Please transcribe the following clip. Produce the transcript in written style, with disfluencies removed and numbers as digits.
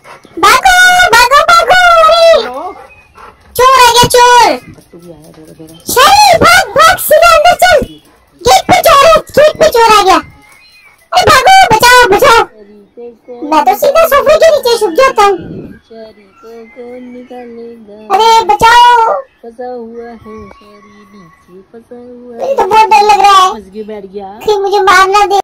भागो भागो भागो। चोर आ गया चोर। शरी भाग भाग सीधा अंदर चल। गेट पे चोर है, गेट पे चोर आ गया। अरे भागो बचाओ बचाओ। मैं तो सीधा सोफे के नीचे छुप जाता हूँ। अरे बचाओ। फंसा हुआ है शरी नीचे फंसा हुआ है। मुझे तो बहुत डर लग रहा है। फंस के बैठ गया। मुझे मारना दे।